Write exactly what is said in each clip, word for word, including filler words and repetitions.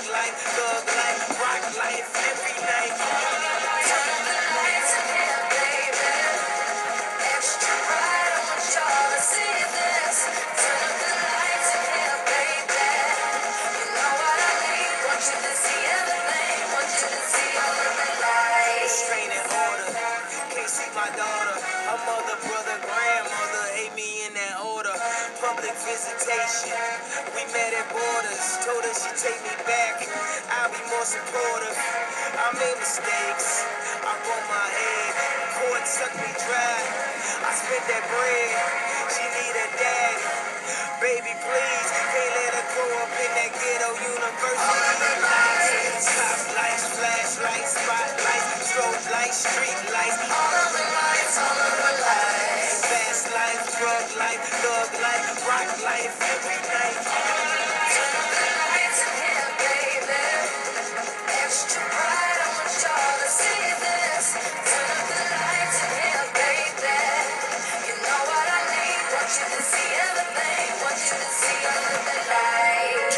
life, thug life, rock life every night. Turn up the lights in here, baby. Extra bright, I want y'all to see this. Turn up the lights in here, baby. You know what I need. Want you to see everything. Want you to see all of the lights. Restraining order, can't see my daughter. Her mother, brother, grandmother hate me in that order. Public visitation, we met at borders. Told her she'd take me back, I'll be more supportive. I made mistakes, I bumped my head. Court sucked me dry, I spent that bread. She need a daddy, baby please. Can't let her grow up in that ghetto university lights. Top lights, flashlights, spotlights, strobe lights, street lights. All of the lights, all of the lights. Fast life, drug life, thug life, rock life every night. Turn up the lights in here, baby. Extra bright, I want y'all to see this. Turn up the lights in here, baby. You know what I need. Want you to see everything. Want you to see all of the lights.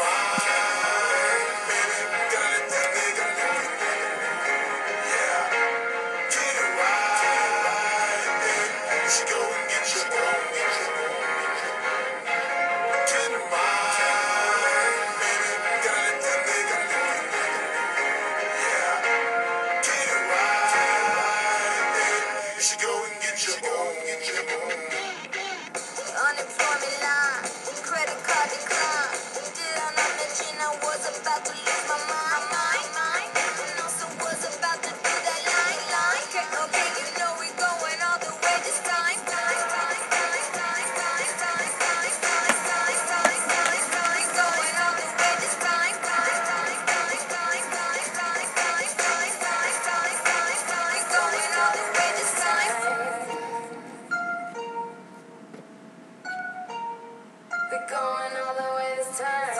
Unemployment line, credit card decline. Did I not mention I was about to lose my mind? Mind, mind. And also was about to do that line, line. Okay, okay, you know we going all the way this time. Time, time, time, time, time, time, time, time, time, time, time, time. Going all the way this time. Time, time, time, time, time, time, time, time, time, time, time, time. Going all the way this time. We're going all the way this time.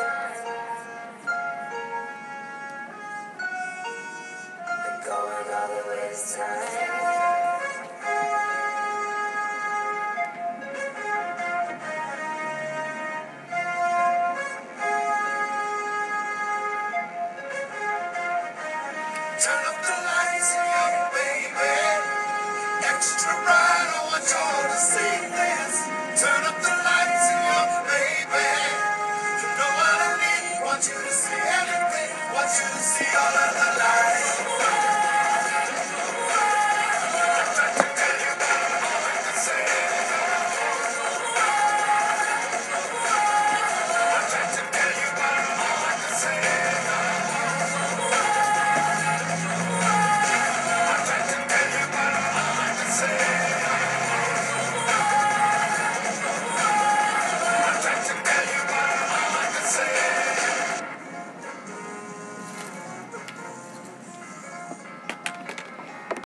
We're going all the way this time. Turn up the lights in here, baby. Extra bright, I want y'all to see this. Turn up the lights in here, baby. You know what I need. Want you to see everything. Want you to see all of the lights.